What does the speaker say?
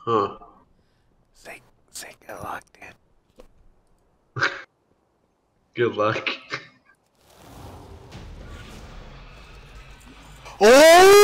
Huh. Say good luck, dude. Good luck. Oh!